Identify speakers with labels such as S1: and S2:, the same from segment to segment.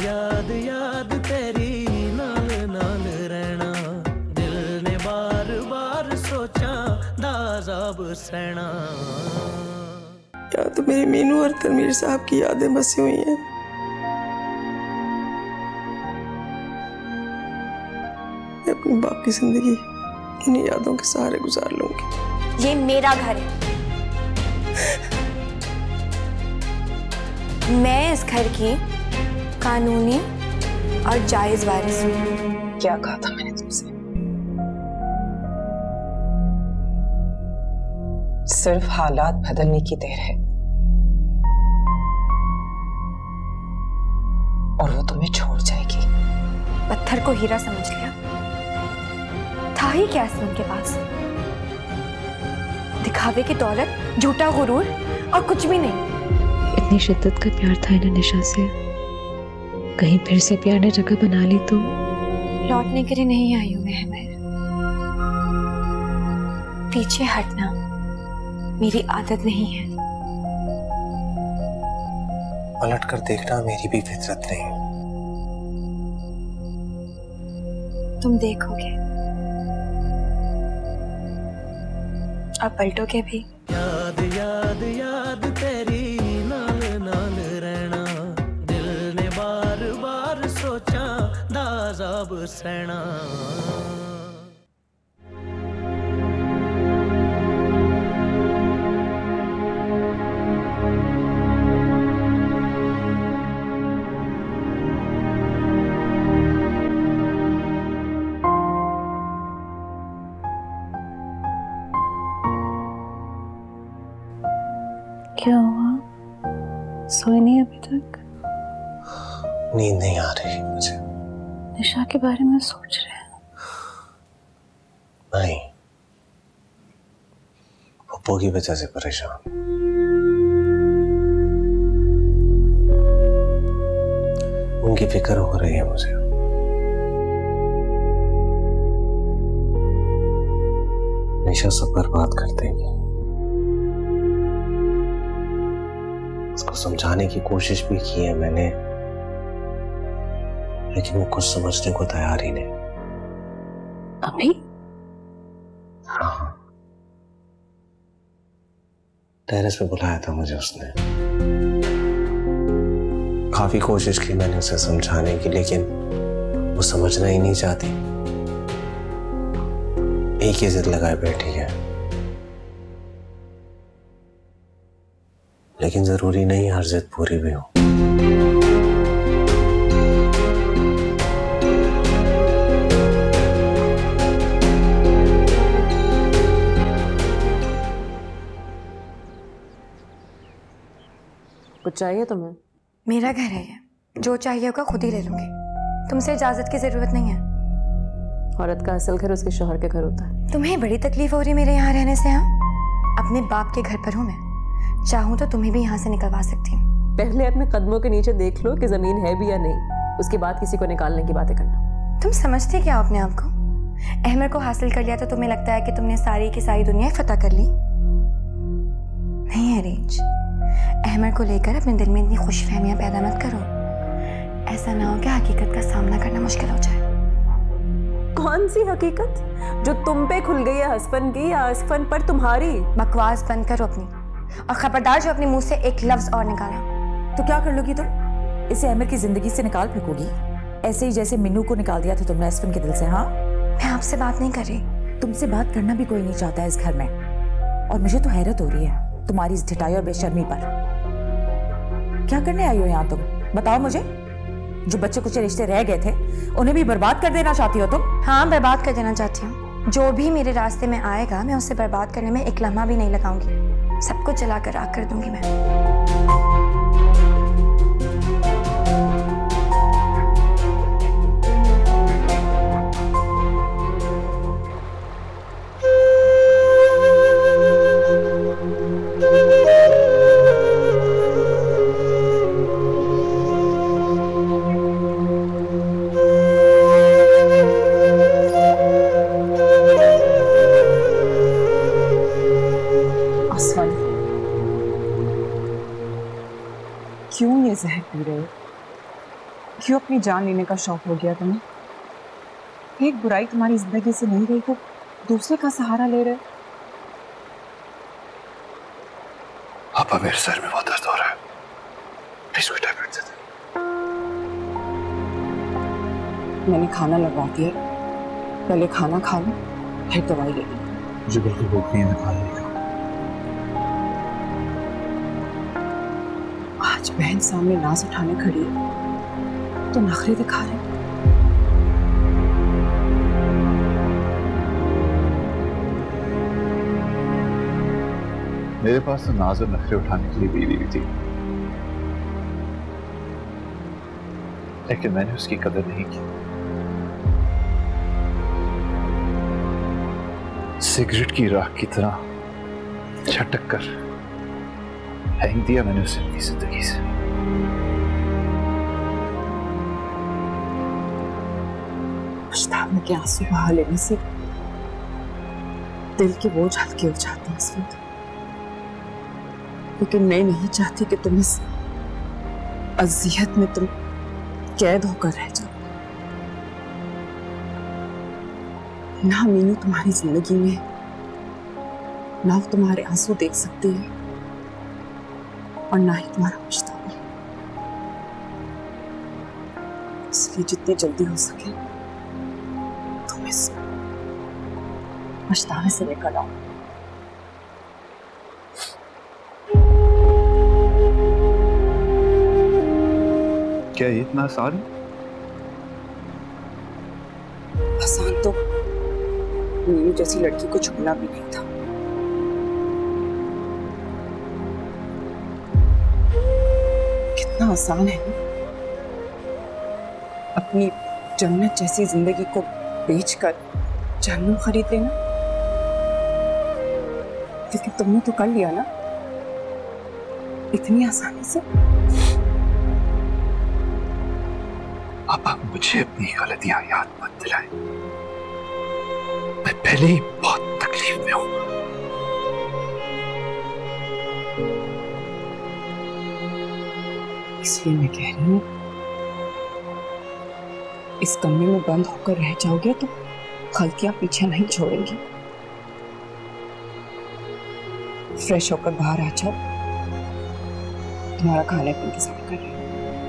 S1: याद याद तेरी नाल नाल रहना, दिल ने बार बार सोचा दाज़ाब सहना।
S2: या तो मेरी मीनू और तनवीर साहब की यादें बसी हुई हैं, मैं अपनी बाकी जिंदगी इन्हीं यादों के सहारे गुजार लूंगी।
S3: ये मेरा घर है, मैं इस घर की कानूनी और जायज वारिस हूँ।
S2: क्या कहा था मैंने तुमसे? सिर्फ हालात बदलने की देर है और वो तुम्हें छोड़ जाएगी।
S3: पत्थर को हीरा समझ लिया, था ही क्या इसमें उनके पास? दिखावे की दौलत, झूठा गुरूर और कुछ भी नहीं।
S4: इतनी शिद्दत का प्यार था इन्हें निशा से, कहीं फिर से प्यार ने जगह बना ली तो?
S3: लौटने के लिए नहीं आई हूं मैं अहमर, पीछे हटना मेरी आदत नहीं है।
S5: पलट कर देखना मेरी भी फितरत नहीं।
S3: तुम देखोगे और पलटोगे भी।
S1: याद याद याद तेरी नाल नाल रहना, दिल ने बार बार सोचा दाज़ाब सहना।
S4: क्या हुआ? सोए नहीं अभी तक?
S5: नींद नहीं आ रही मुझे।
S4: निशा के बारे में सोच रहे हैं?
S5: नहीं, पप्पू की वजह से परेशान। उनकी फिक्र हो रही है मुझे। निशा सब बर्बाद कर देगी। उसको समझाने की कोशिश भी की है मैंने, लेकिन वो कुछ समझने को तैयार ही नहीं।
S4: अभी?
S5: हाँ, टेरेस पे बुलाया था मुझे उसने। काफी कोशिश की मैंने उसे समझाने की, लेकिन वो समझना ही नहीं चाहती। एक ही जिद लगाए बैठी है। लेकिन जरूरी नहीं हर जिद पूरी भी हो।
S6: कुछ चाहिए तुम्हें?
S3: मेरा घर है ये, जो चाहिए होगा खुद ही ले लूंगी, तुमसे इजाजत की जरूरत नहीं है।
S6: औरत का असल घर उसके शौहर के घर होता है।
S3: तुम्हें बड़ी तकलीफ हो रही है मेरे यहाँ रहने से? हाँ, अपने बाप के घर पर हूँ मैं, चाहूँ तो तुम्हें भी यहाँ से निकलवा सकती हूँ।
S6: पहले अपने कदमों के नीचे देख लो कि जमीन है भी या नहीं, उसके बाद किसी को निकालने की बातें करना।
S3: तुम समझते क्या हो अपने आप को? अहमर को हासिल कर लिया तो तुम्हें लगता है कि तुमने सारी की सारी दुनिया फतह कर ली? नहीं है रेंज, अहमर को लेकर अपने दिल में इतनी खुशफहमियां पैदा मत करो। ऐसा ना हो कि हकीकत का सामना करना मुश्किल हो जाए।
S6: कौन सी हकीकत जो तुम पे खुल गई है हसफन की, या हसफन पर तुम्हारी?
S3: बकवास बंद करो अपनी, और खबरदार जो अपने मुंह से एक लफ्ज और निकाला।
S7: तो क्या कर लोगी तुम? इसे अहमर की जिंदगी से निकाल फेंकोगी, ऐसे ही जैसे मिन्नू को निकाल दिया था तुमने हसफन के दिल से? हाँ,
S3: मैं आपसे बात नहीं कर रही।
S7: तुमसे बात करना भी कोई नहीं चाहता है इस घर में, और मुझे तो हैरत हो रही है तुम्हारी इस ढिठाई और बेशर्मी पर। क्या करने आई हो यहाँ तुम? बताओ मुझे। जो बच्चे कुछ रिश्ते रह गए थे उन्हें भी बर्बाद कर देना चाहती हो तुम?
S3: हाँ, बर्बाद कर देना चाहती हूँ। जो भी मेरे रास्ते में आएगा मैं उसे बर्बाद करने में एक लम्हा भी नहीं लगाऊंगी। सब कुछ जलाकर राख कर दूंगी मैं।
S8: क्यों अपनी जान लेने का शौक हो गया तुम्हें? एक बुराई तुम्हारी जिंदगी से नहीं गई तो दूसरे का सहारा ले रहे।
S9: पापा मेरे सर में बहुत दर्द हो रहा है, प्लीज कोई टैबलेट दे दे।
S8: मैंने खाना लगवा दिया, पहले खाना खा लो फिर दवाई ले लो।
S9: मुझे बिल्कुल भूख नहीं है, मैं खाना नहीं खाऊंगा।
S8: आज बहन सामने नाज उठाने खड़ी है तो नखरे दिखा रहे।
S9: मेरे पास तो नाज और नखरे उठाने के लिए बीवी भी थी, लेकिन मैंने उसकी कदर नहीं की। सिगरेट की राख की तरह झटक कर फेंक दिया मैंने उसे अपनी जिंदगी से।
S8: पछतावे के आंसू बहा लेने से दिल के बोझ हल्के हो जाते हैं इस वक्त। लेकिन मैं नहीं चाहती कि तुम इस अज़ियत में तुम कैद होकर रह जाओ। ना मीनू तुम्हारी जिंदगी में, ना वो तुम्हारे आंसू देख सकती है और ना ही तुम्हारा पछतावा। इसलिए जितनी जल्दी हो सके तुम इस पछतावे से निकल आओ।
S9: क्या ये इतना आसान है?
S8: आसान तो मीनू जैसी लड़की को छूना भी नहीं था। कितना आसान है अपनी जन्नत जैसी जिंदगी को बेचकर जहन्नुम खरीद लेना। लेकिन तुमने तो कर लिया ना इतनी आसानी से।
S9: पापा मुझे अपनी गलतियां याद मत दिलाएं, मैं पहले ही बहुत तकलीफ में हूं।
S8: इसलिए मैं कह रही हूं इस कमरे में बंद होकर रह जाओगे तो गलतियां पीछे नहीं छोड़ेंगी। फ्रेश होकर बाहर आ जाओ, तुम्हारा खाने का इंतजार कर रही हूं।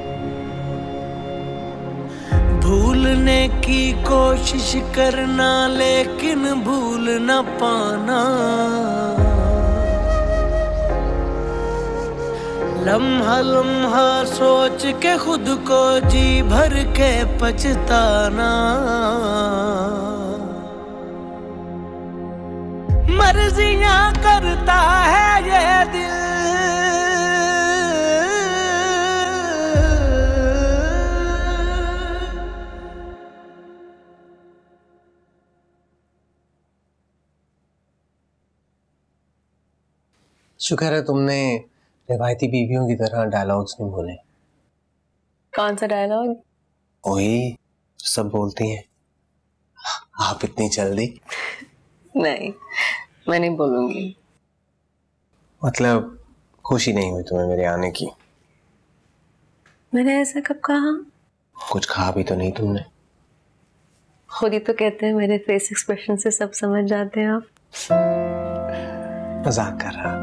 S1: भूलने की कोशिश करना लेकिन भूल न पाना, लम्हा लम्हा सोच के खुद को जी भर के पछताना। मर्जियां करता है ये दिल,
S5: शुक्र है तुमने रिवायती बीवियों की तरह डायलॉग्स नहीं बोले।
S6: कौन सा डायलॉग?
S5: वही सब बोलती हैं, आप इतनी जल्दी।
S6: नहीं, मैं नहीं बोलूंगी।
S5: मतलब खुशी नहीं हुई तुम्हें मेरे आने की?
S6: मैंने ऐसा कब कहा?
S5: कुछ कहा भी तो नहीं तुमने।
S6: खुद ही तो कहते हैं मेरे फेस एक्सप्रेशन से सब समझ जाते हैं आप।
S5: मजाक कर रहा।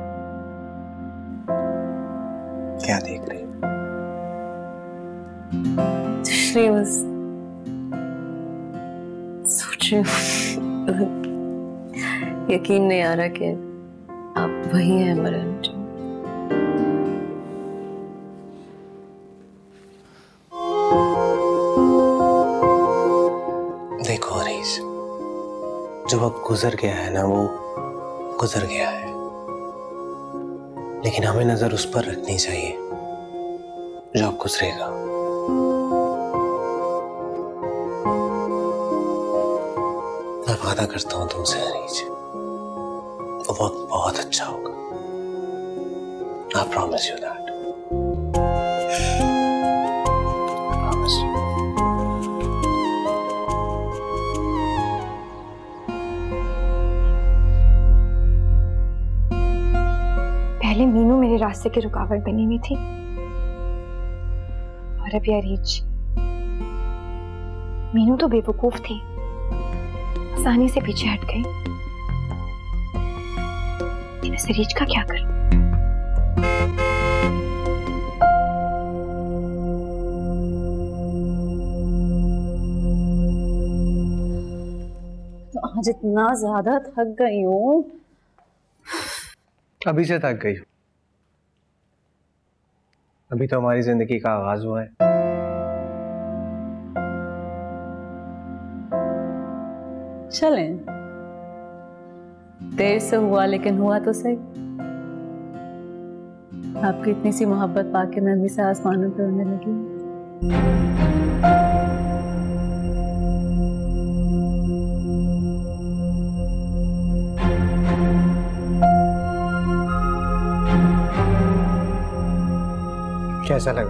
S5: क्या देख रही हो?
S6: श्री बस सोच रही हूँ, यकीन नहीं आ रहा कि आप वही हैं मरण जो।
S5: देखो हरीश, जो वक्त गुजर गया है ना वो गुजर गया है, लेकिन हमें नजर उस पर रखनी चाहिए जो अब गुजरेगा। मैं वादा करता हूं तुमसे हरीश, वो वक्त बहुत अच्छा होगा। I promise you that. Promise.
S3: पहले मीनू मेरे रास्ते की रुकावट बनी हुई थी और अब ये अरीज। मीनू तो बेवकूफ थी, आसानी से पीछे हट गई। इस अरीज का क्या करूं?
S6: तो आज इतना ज्यादा थक गई हूँ।
S5: अभी से थक गई? अभी तो हमारी जिंदगी का आगाज हुआ है।
S6: चलें, देर से हुआ लेकिन हुआ तो सही। आपकी इतनी सी मोहब्बत पाके मैं अभी से आसमानों पे उड़ने लगी।
S5: कैसा लगा?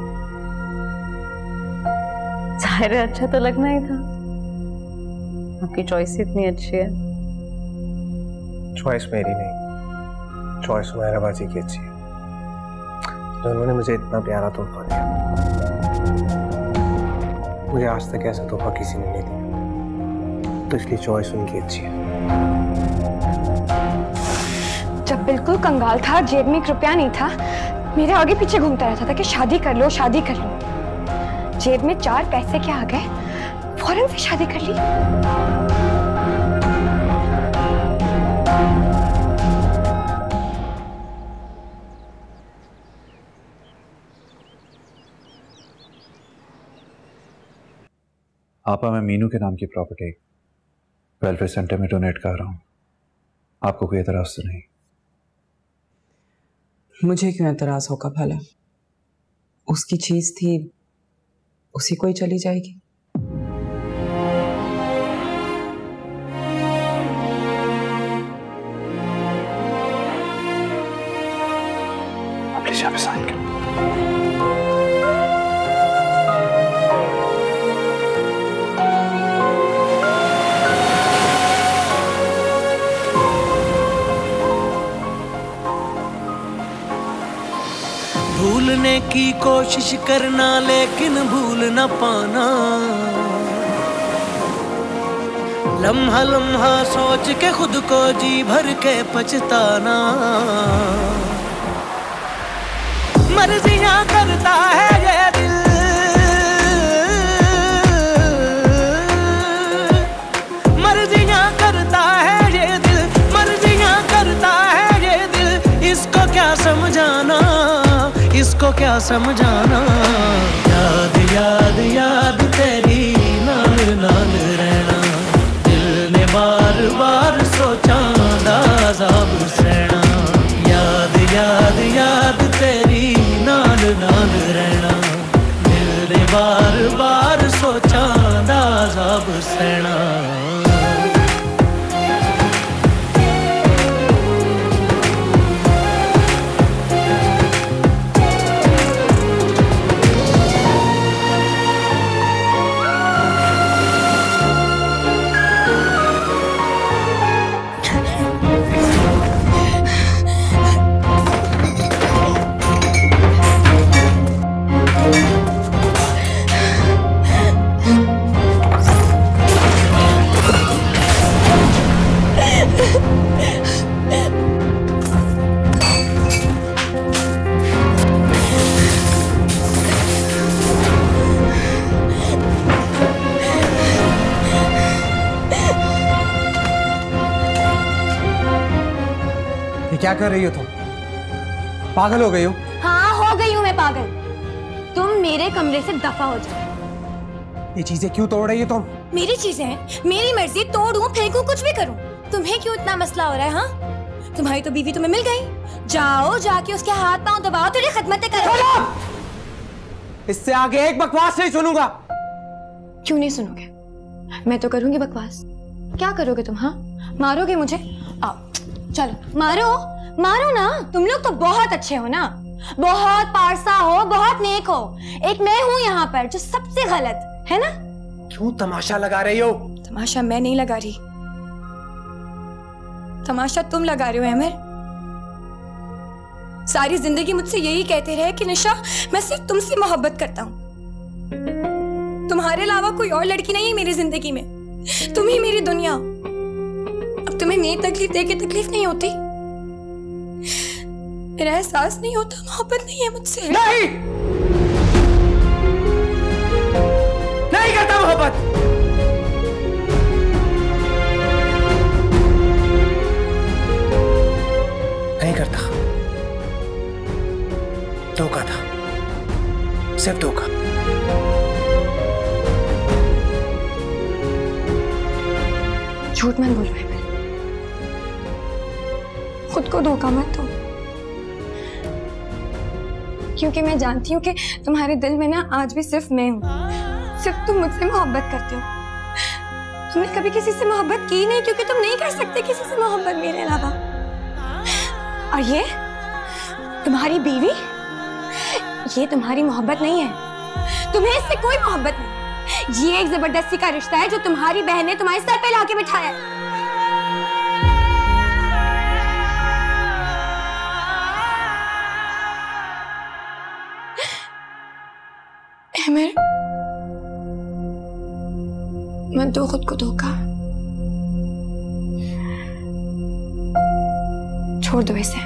S6: जाहिर है अच्छा तो लगना ही था। आपकी चॉइस इतनी अच्छी है।
S5: चॉइस मेरी नहीं, चॉइस मेहराबाजी की अच्छी है। तो उन्होंने मुझे इतना प्यारा तोहफा दिया, मुझे आज तक ऐसा तोहफा किसी ने नहीं दिया, तो इसलिए चॉइस उनकी अच्छी है।
S3: जब बिल्कुल कंगाल था, जेब में 1 रुपया नहीं था, मेरे आगे पीछे घूमता रहता था कि शादी कर लो शादी कर लो। जेब में 4 पैसे क्या आ गए, फौरन से शादी कर ली।
S9: आपा, मैं मीनू के नाम की प्रॉपर्टी वेलफेयर सेंटर में डोनेट कर रहा हूँ। आपको कोई एतराज तो नहीं?
S8: मुझे क्यों एतराज होगा भला? उसकी चीज थी, उसी को ही चली जाएगी।
S9: आप प्लीज यहाँ पे साइन करें।
S1: भूलने की कोशिश करना लेकिन भूल न पाना, लम्हा लम्हा सोच के खुद को जी भर के पछताना। मर्जियां करता है ये दिल, मर्जियां करता है ये दिल, मर्जियां करता है ये दिल। इसको क्या समझाना, इसको क्या समझाना। याद याद याद तेरी नाल नाल रहना, दिल ने बार बार सोचा दाज़ाब सहना। याद याद याद तेरी नाल नाल रहना, दिल ने बार बार सोचा दाज़ाब सहना।
S5: क्या कर रही हो तुम? पागल हो गई हो?
S3: हाँ हो गई हूँ मैं पागल। तुम मेरे कमरे से दफा हो जाओ।
S5: ये चीजें क्यों तोड़ रही हो तुम?
S3: मेरी चीजें हैं, मेरी मर्जी, तोड़ूं फेंकूं कुछ भी करूं। तुम्हें क्यों इतना मसला हो रहा है? हाँ, तुम्हारी तो बीवी तुम्हें मिल गई, जाओ जाके उसके हाथ पांव दबाओ, तेरी खिदमतें करो।
S5: इससे आगे एक बकवास नहीं सुनूंगा।
S3: क्यों नहीं सुनोगे? मैं तो करूंगी बकवास। क्या करोगे तुम? हाँ, मारोगे मुझे? आओ चलो मारो, मारो ना। तुम लोग तो बहुत अच्छे हो ना, बहुत पारसा हो, बहुत नेक हो। एक मैं हूं यहाँ पर जो सबसे गलत है ना।
S5: क्यों तमाशा लगा रही हो?
S3: तमाशा मैं नहीं लगा रही, तमाशा तुम लगा रहे हो अमर। सारी जिंदगी मुझसे यही कहते रहे कि निशा मैं सिर्फ तुमसे मोहब्बत करता हूँ, तुम्हारे अलावा कोई और लड़की नहीं है मेरी जिंदगी में। तुम ही मेरी दुनिया। अब तुम्हें मेरी तकलीफ देके तकलीफ नहीं होती? मेरा एहसास नहीं होता? मोहब्बत नहीं है मुझसे?
S1: नहीं, नहीं करता मोहब्बत। नहीं करता। धोखा था, सिर्फ धोखा।
S3: झूठ मत बोलो है, खुद को धोखा मत दो, क्योंकि मैं जानती हूँ कि तुम्हारे दिल में ना आज भी सिर्फ मैं हूँ। सिर्फ तुम मुझसे मोहब्बत करते हो। तुमने कभी किसी से मोहब्बत की नहीं, क्योंकि तुम नहीं कर सकते किसी से मोहब्बत मेरे अलावा। और ये तुम्हारी बीवी, ये तुम्हारी मोहब्बत नहीं है। तुम्हें इससे कोई मोहब्बत नहीं। ये एक जबरदस्ती का रिश्ता है जो तुम्हारी बहन ने तुम्हारे सर पे लाके बिठाया है। अहमर, मत दो खुद को धोखा। छोड़ दो इसे।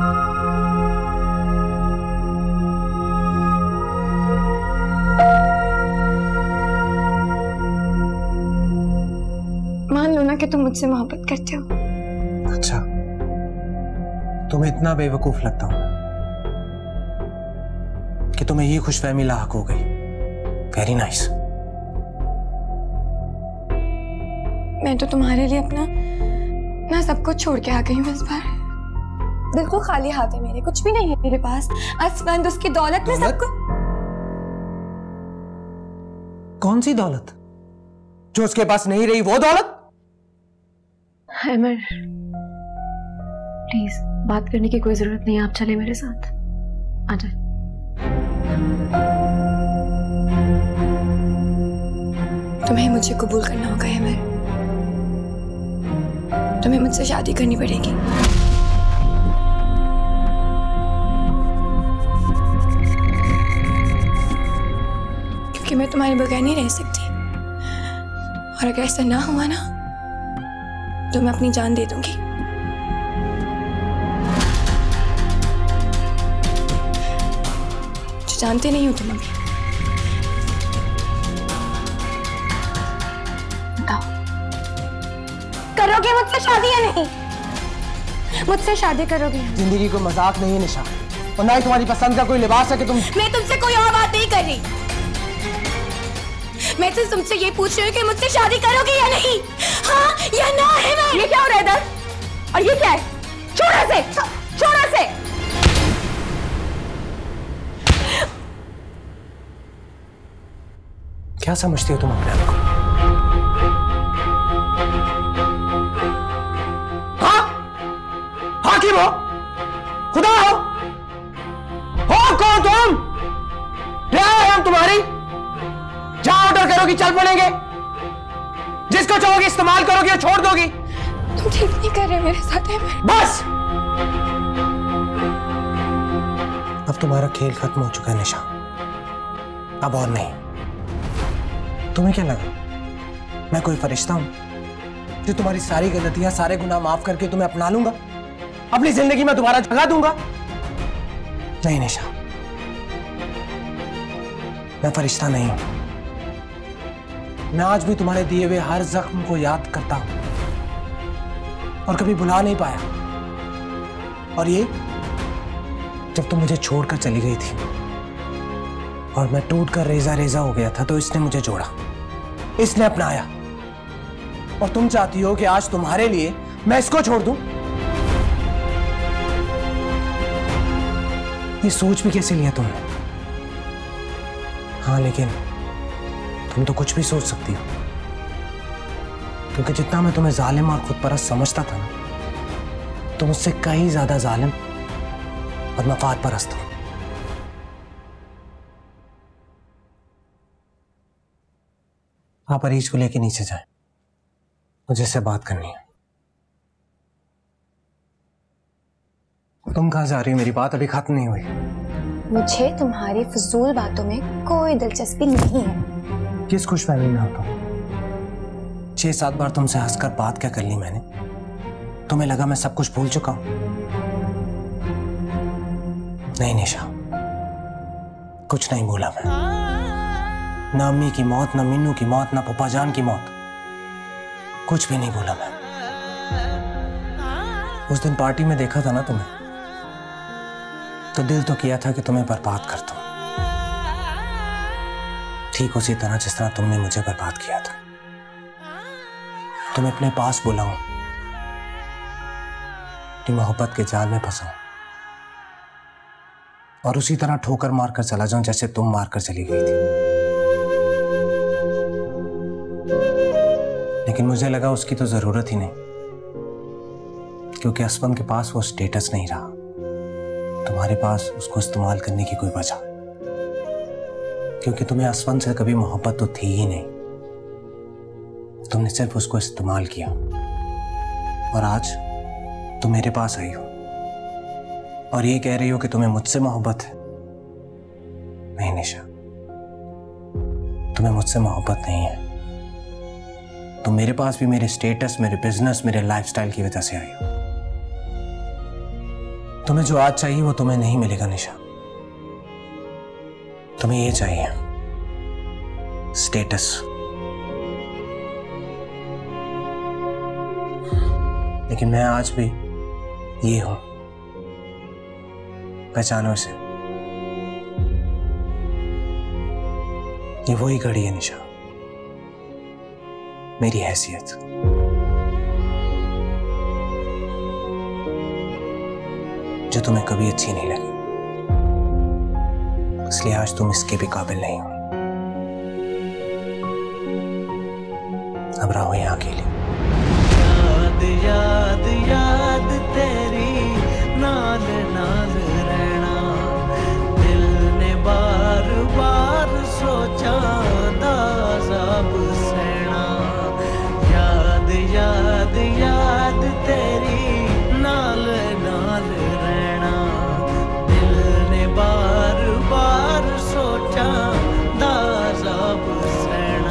S3: मान लो ना कि तुम मुझसे मोहब्बत करते हो।
S5: अच्छा, तुम्हें इतना बेवकूफ लगता हूं कि तुम्हें ये खुशफहमी लाहक हो गई। Very nice.
S3: मैं तो तुम्हारे लिए अपना ना सब कुछ छोड़ के आ गई हूँ इस बार। बिल्कुल खाली हाथ है मेरे, कुछ भी नहीं है मेरे पास। असफंद, उसकी दौलत में सब कुछ।
S5: कौन सी दौलत? जो उसके पास नहीं रही वो दौलत?
S4: अमर, प्लीज बात करने की कोई जरूरत नहीं है, आप चले मेरे साथ। आ जाए।
S3: तुम्हें मुझे कबूल करना होगा अमर। तुम्हें मुझसे शादी करनी पड़ेगी। क्योंकि मैं तुम्हारे बगैर नहीं रह सकती। और अगर ऐसा ना हुआ ना तो मैं अपनी जान दे दूंगी। जो जानते नहीं हो तुम अभी। बताओ, करोगे मुझसे शादी या नहीं? मुझसे शादी करोगे?
S5: जिंदगी को मजाक नहीं है निशा, और ना ही तुम्हारी पसंद का कोई लिबास है कि तुम।
S3: मैं तुमसे कोई और बात नहीं कर रही। मैं तो तुमसे ये पूछ रही हूँ कि मुझसे शादी करोगे या नहीं? हाँ या ना है? मैं ये क्या हो रहा है इधर? और ये क्या है? छोड़ा से, छोड़ा से।
S5: क्या समझती हो तुम अपने आप को? हाँ, हाकिम हो, खुदा हो कौन तुम? रियाया हम तुम्हारी? जहां ऑर्डर करोगी चल पड़ेंगे, जिसको चाहोगी इस्तेमाल करोगी और छोड़ दोगी।
S3: तुम ठीक नहीं कर रहे मेरे साथ है।
S5: बस, अब तुम्हारा खेल खत्म हो चुका है निशा, अब और नहीं। तुम्हें क्या लगा मैं कोई फरिश्ता हूं जो तुम्हारी सारी गलतियां, सारे गुनाह माफ करके तुम्हें अपना लूंगा, अपनी जिंदगी में दोबारा जगा दूंगा? नहीं निशा, मैं फरिश्ता नहीं हूं। मैं आज भी तुम्हारे दिए हुए हर जख्म को याद करता हूं और कभी भुला नहीं पाया। और ये जब तुम मुझे छोड़कर चली गई थी और मैं टूटकर रेजा रेजा हो गया था, तो इसने मुझे जोड़ा, इसने अपनाया। और तुम चाहती हो कि आज तुम्हारे लिए मैं इसको छोड़ दूं? ये सोच भी कैसे लिया तुमने? हाँ, लेकिन तुम तो कुछ भी सोच सकती हो, क्योंकि जितना मैं तुम्हें जालिम और खुदपरस्त समझता था ना, तुम मुझसे कहीं ज्यादा जालिम और मफाद परस्त हो। आप अरीज को लेके नीचे जाएं, मुझे इससे बात करनी है। तुम कहां जा रही हो? मेरी बात अभी खत्म नहीं हुई।
S3: मुझे तुम्हारी फजूल बातों में कोई दिलचस्पी नहीं है।
S5: किस खुशफहमी में हो तुम? 6-7 बार तुमसे हंसकर बात क्या कर ली मैंने? तुम्हें लगा मैं सब कुछ भूल चुका हूं? नहीं निशा, कुछ नहीं भूला मैं। ना अम्मी की मौत, ना मिन्नू की मौत, ना पप्पा जान की मौत, कुछ भी नहीं भूला मैं। उस दिन पार्टी में देखा था ना तुम्हें, तो दिल तो किया था कि तुम्हें बर्बाद कर दूं, ठीक उसी तरह जिस तरह तुमने मुझे बर्बाद किया था। तुम्हें अपने पास बुलाऊं कि मोहब्बत के जाल में फंसाऊं और उसी तरह ठोकर मारकर चला जाऊं जैसे तुम मारकर चली गई थी। लेकिन मुझे लगा उसकी तो जरूरत ही नहीं, क्योंकि असफन के पास वो स्टेटस नहीं रहा। तुम्हारे पास उसको इस्तेमाल करने की कोई वजह, क्योंकि तुम्हें असफन से कभी मोहब्बत तो थी ही नहीं। तुमने सिर्फ उसको इस्तेमाल किया और आज तुम मेरे पास आई हो और ये कह रही हो कि तुम्हें मुझसे मोहब्बत है। नहीं निशा, तुम्हें मुझसे मोहब्बत नहीं है। तुम मेरे पास भी मेरे स्टेटस, मेरे बिजनेस, मेरे लाइफस्टाइल की वजह से आई हो। तुम्हें जो आज चाहिए वो तुम्हें नहीं मिलेगा निशा। तुम्हें ये चाहिए, स्टेटस। लेकिन मैं आज भी ये हूं, पहचानो इसे। ये वही घड़ी है निशा, मेरी हैसियत। जो तुम्हें कभी अच्छी नहीं लगी, इसलिए आज तुम इसके भी काबिल नहीं हो। अब रहो यहाँ अकेले।
S1: याद याद याद तेरी नाल नाल रहना, दिल ने बार बार सोचा दाज़ाब सहना। याद याद याद तेरी नाल नाल रहना, दिल ने बार बार सोचा दाज़ाब सहना।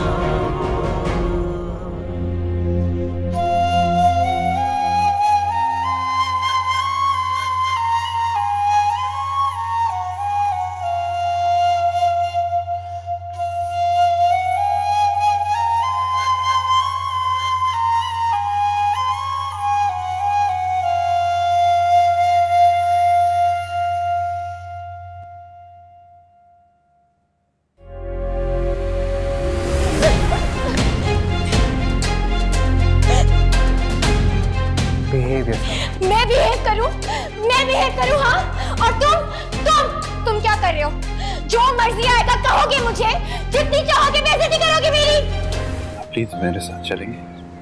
S3: मैं बिहेव करूं हाँ? और तुम क्या कर रहे हो? जो मर्जी आएगा कहोगे मुझे, जितनी चाहोगे बेइज्जती करोगे मेरी।
S9: प्लीज मेरे साथ चलेंगे?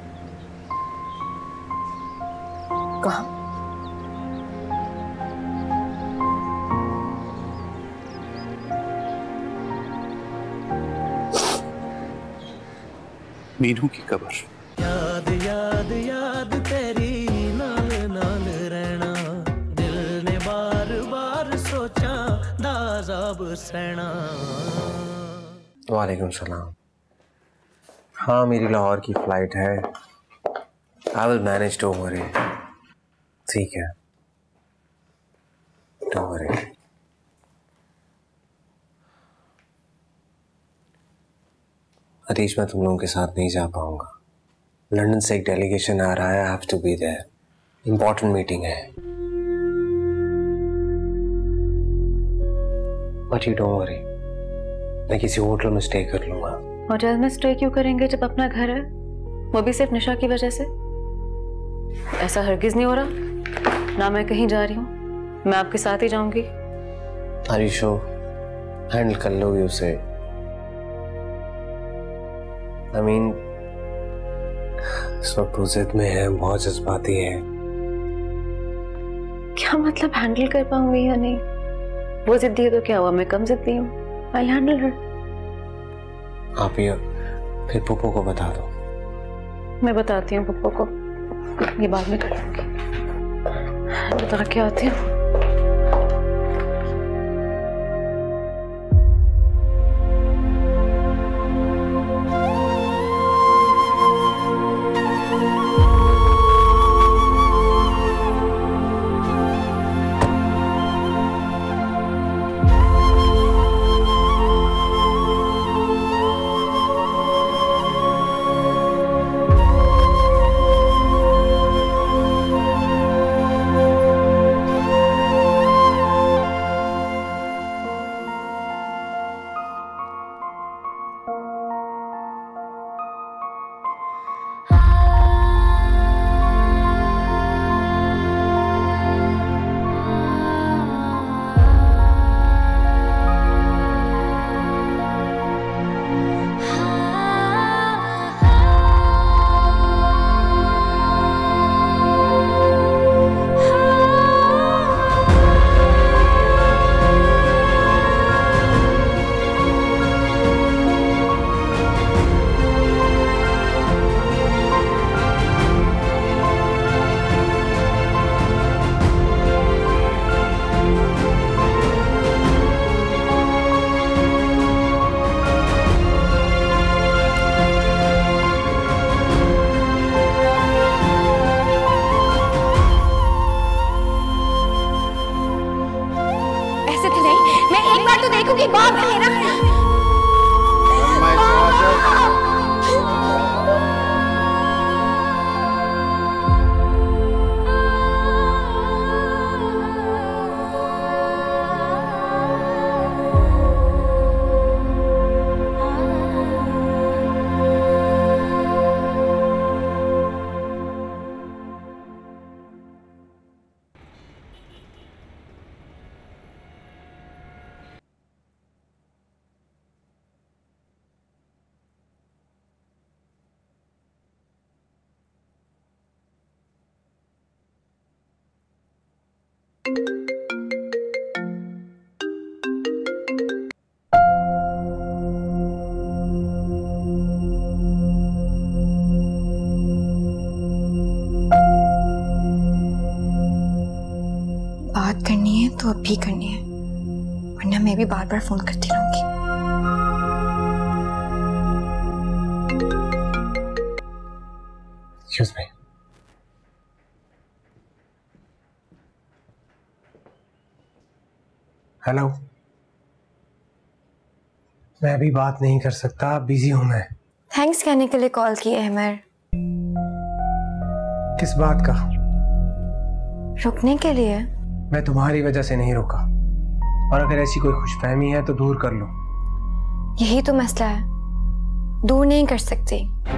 S8: कहाँ?
S9: मीनू की कब्र।
S1: याद याद याद तेरी नाल नाल रहना, दिल ने बार बार सोचा दाज़ाब सहना।
S5: वालेकुम सलाम। हाँ, मेरी लाहौर की फ्लाइट है। I will manage, don't worry. ठीक है, डोंट वरी। अरीश, मैं तुम लोगों के साथ नहीं जा पाऊंगा। लंदन से एक डेलीगेशन आ रहा है, I have to be there. Important meeting है। बट यू डोंट वरी, मैं किसी होटल में स्टे कर लूंगा।
S4: होटल में स्टे क्यों करेंगे जब अपना घर है? वो भी सिर्फ निशा की वजह से? ऐसा हरगिज नहीं हो रहा ना। मैं कहीं जा रही हूँ, मैं आपके साथ ही जाऊंगी।
S5: आरिश, हैंडल कर लोगी उसे? I mean, इस वक्त वो जिद में है, बहुत जज्बाती है।
S4: क्या मतलब हैंडल कर पाऊंगी या नहीं? वो जिद्दी है तो क्या हुआ, मैं कम जिद्दी हूँ। I'll handle her।
S5: आप ये फिर पप्पू को बता दो।
S4: मैं बताती हूँ पप्पू को, ये बाद में कर लूंगी। बता के आती हूँ।
S3: बात करनी है तो अब भी करनी है, वरना मैं भी बार बार फोन करती रहूंगी।
S5: Excuse me. हेलो। मैं अभी बात नहीं कर सकता, बिजी हूं मैं।
S3: थैंक्स कहने के लिए कॉल की अहमर।
S5: किस बात का?
S3: रुकने के लिए।
S5: मैं तुम्हारी वजह से नहीं रुका, और अगर ऐसी कोई खुशफहमी है तो दूर कर लो।
S3: यही तो मसला है, दूर नहीं कर सकती,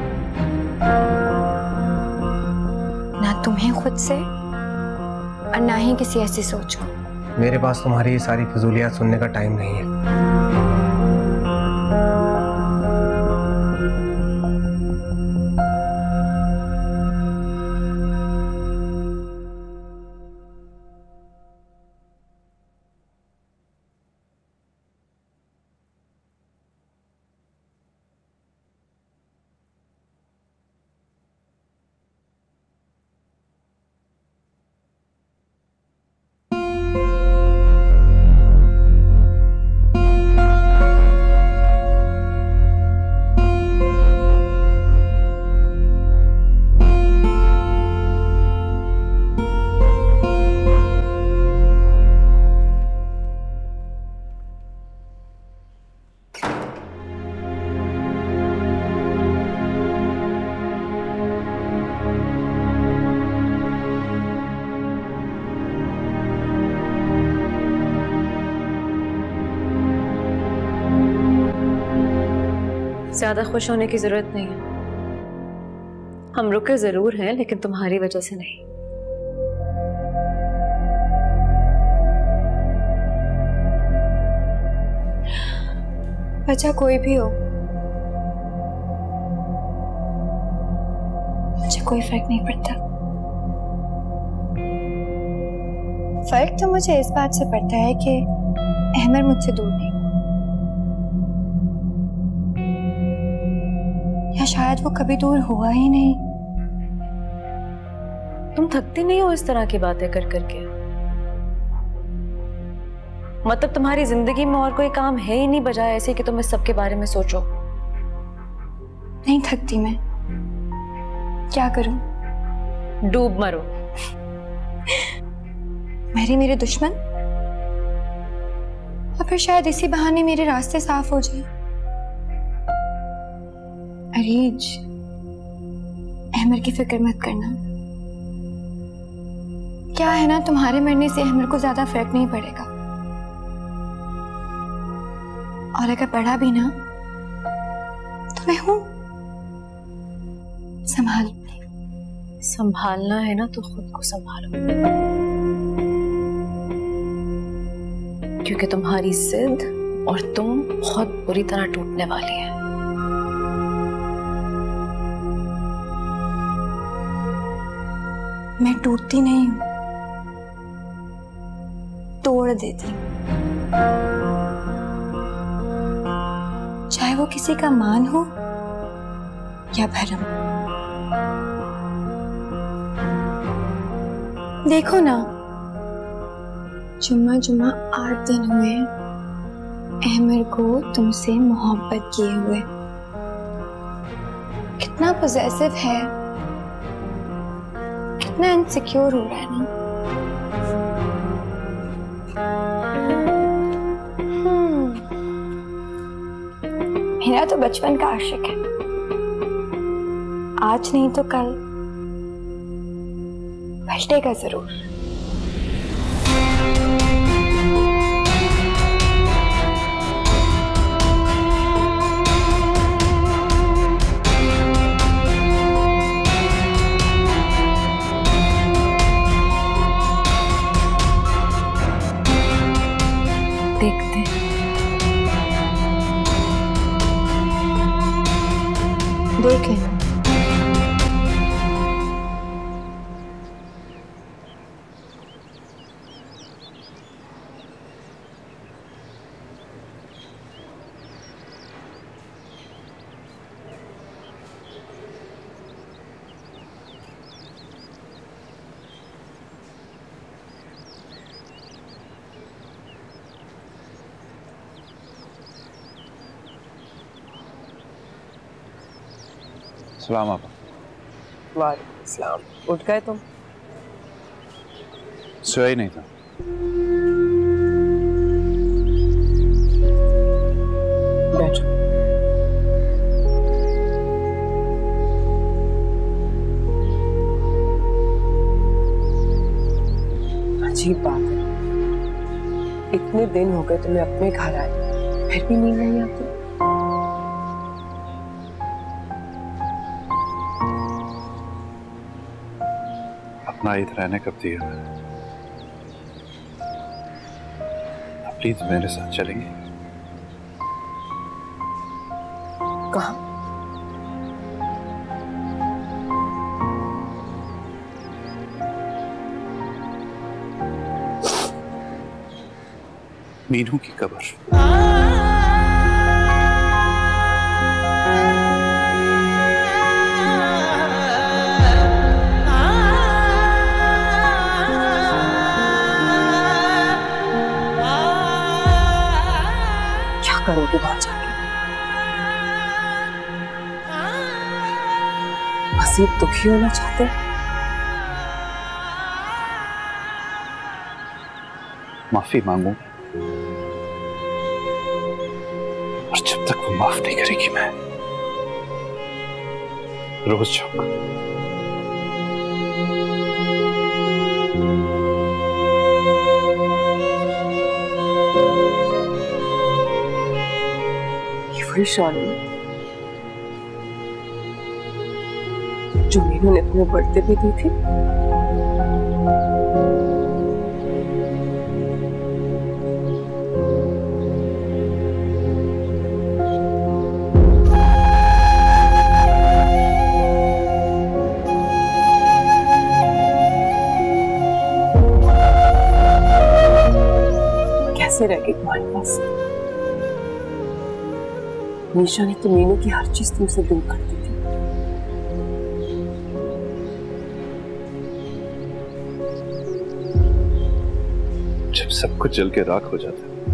S3: ना तुम्हें खुद से और ना ही किसी ऐसी सोच को।
S5: मेरे पास तुम्हारी ये सारी फजूलियात सुनने का टाइम नहीं है।
S4: ज्यादा खुश होने की जरूरत नहीं है। हम रुके जरूर हैं, लेकिन तुम्हारी वजह से नहीं।
S3: वजह कोई भी हो, मुझे कोई फर्क नहीं पड़ता। फर्क तो मुझे इस बात से पड़ता है कि अहमर मुझसे दूर नहीं, या शायद वो कभी दूर हुआ ही नहीं।
S4: तुम थकती नहीं हो इस तरह की बातें कर करके? मतलब तुम्हारी जिंदगी में और कोई काम है ही नहीं बजाय ऐसे कि तुम इस सब के बारे में सोचो?
S3: नहीं थकती मैं, क्या करूं?
S4: डूब मरो।
S3: मेरे दुश्मन, और फिर शायद इसी बहाने मेरे रास्ते साफ हो जाए। अरीज, अहमर की फिक्र मत करना। क्या है ना, तुम्हारे मरने से अहमर को ज्यादा फर्क नहीं पड़ेगा, और अगर पड़ा भी ना तो मैं हूं, संभाल।
S4: संभालना है ना तो खुद को संभालो, क्योंकि तुम्हारी जिद और तुम बहुत बुरी तरह टूटने वाली है।
S3: मैं टूटती नहीं हूं, तोड़ देती हूं। चाहे वो किसी का मान हो या भरम। देखो ना, जुम्मा 8 दिन हुए अहमर को तुमसे मोहब्बत किए हुए। कितना पॉसेसिव है, कितना इनसिक्योर हो रहा है ना। मेरा तो बचपन का आशिक है, आज नहीं तो कल पलटेगा जरूर। देखते हैं, देख लेना।
S9: सलाम आपा।
S8: वालेकुम सलाम। उठ गए तुम?
S9: सोया ही नहीं था।
S8: बैठो। अजीब बात है, इतने दिन हो गए तुम्हें अपने घर आए, फिर भी नींद नहीं आती।
S9: अपना ईद रहने कब दिया? प्लीज मेरे साथ चलेंगे?
S8: कहाँ?
S9: मीनू की कब्र।
S8: क्या करोगे वहां जाके? मसीह दुखी होना चाहते हैं?
S9: माफी मांगू, और जब तक वो माफ नहीं करेगी मैं रोज जाऊंगा।
S8: ये वही शॉल है जो मीनू ने तुम्हें बर्थडे पे दी थी? कैसे रह गई तुम्हारे पास? निशा ने तो मीनू की हर चीज तुमसे दूर कर दी थी।
S9: जब सब कुछ जल के राख हो जाता है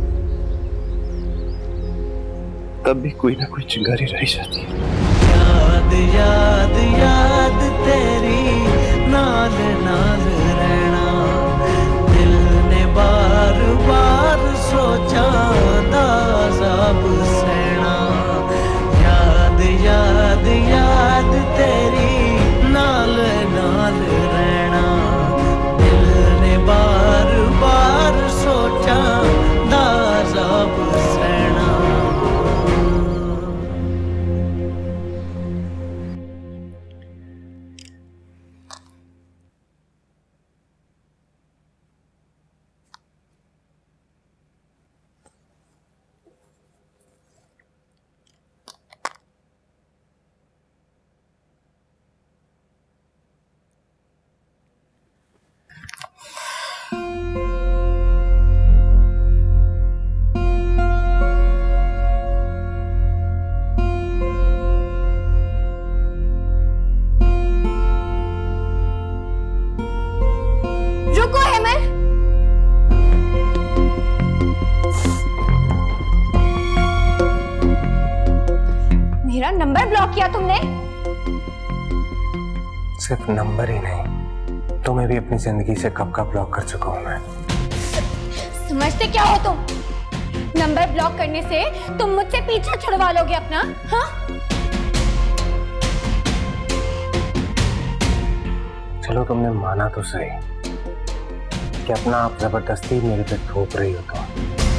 S9: तब भी कोई ना कोई चिंगारी रह जाती है।
S1: याद याद याद तेरी नाल नाल रहना, दिल ने बार बार सोचा दाज़ाब सहना। याद याद याद तेरी नाल नाल रहना, दिल ने बार बार सोचा दाज़ाब सहना।
S3: रुको हेमर, मेरा नंबर ब्लॉक किया तुमने?
S5: सिर्फ नंबर ही नहीं, तुम्हें भी अपनी जिंदगी से कब का ब्लॉक कर चुका हूं मैं।
S3: समझते क्या हो तुम? नंबर ब्लॉक करने से तुम मुझसे पीछा छुड़वा लोगे अपना? हाँ?
S5: चलो तुमने माना तो सही कि अपना आप जबरदस्ती मेरे पे थोप रही हो। तो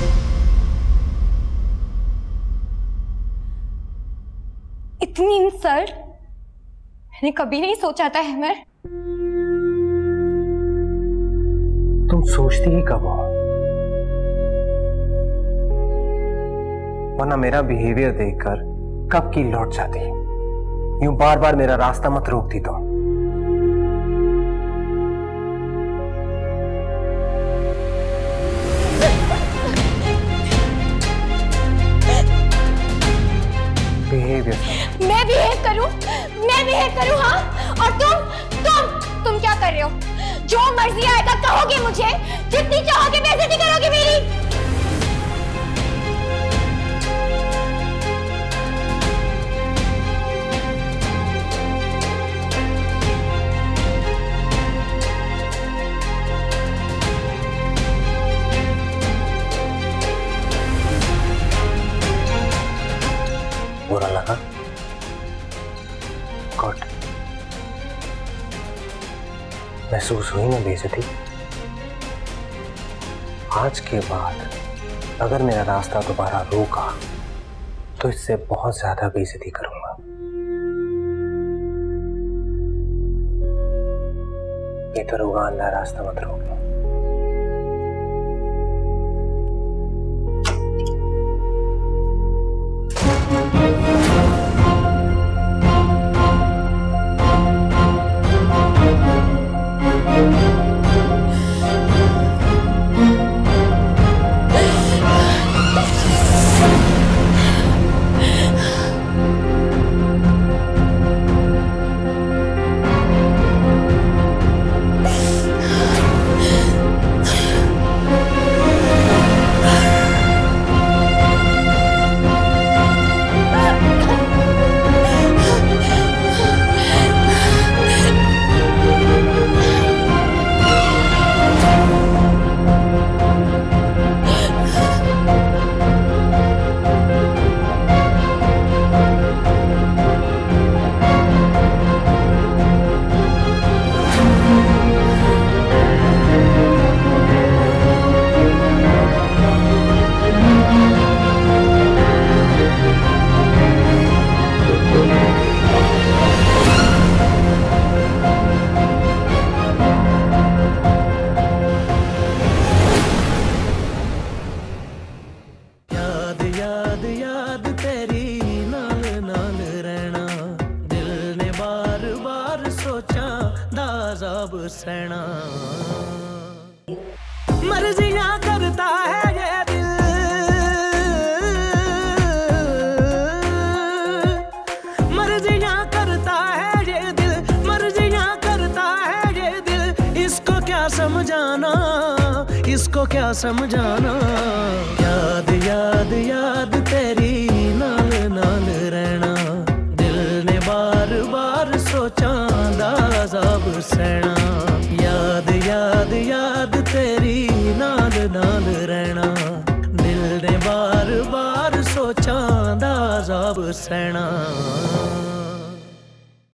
S3: इतनी इंसल्ट मैंने कभी नहीं सोचा था हेमर।
S5: तुम सोचती ही कब हो? वरना मेरा बिहेवियर देखकर कब की लौट जाती। यूं बार बार मेरा रास्ता मत रोकती तो।
S3: मैं बिहेव करूं हाँ? और तुम क्या कर रहे हो? जो मर्जी आएगा कहोगे मुझे, जितनी चाहोगे बेइज्जती करोगे मेरी।
S5: बुरा लगा? गॉड, महसूस हुई ना बेइज्जती? आज के बाद अगर मेरा रास्ता दोबारा रोका तो इससे बहुत ज्यादा बेइज्जती करूंगा। ये तो रोगा अंधा रास्ता मत रोकना।
S1: सहना मर्जियां करता है ये दिल, मर्जियां करता है ये दिल, मर्जियां करता है ये दिल। इसको क्या समझाना, इसको क्या समझाना। याद याद याद तेरी नाल नाल रहना, दिल ने बार बार सोचा दाज़ाब सहना। याद याद याद तेरी नाल नाल रहना, दिल ने बार बार सोचा दाज़ाब सहना।